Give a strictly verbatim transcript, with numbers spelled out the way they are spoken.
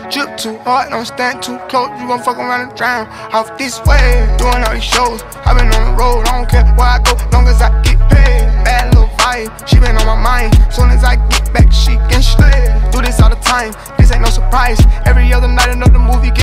Drip too hard, don't stand too close, you gon' fuck around and drown. Off this way, doing all these shows, I been on the road, I don't care where I go, long as I get paid. Bad little vibe, she been on my mind, soon as I get back, she can slay. Do this all the time, this ain't no surprise, every other night another movie get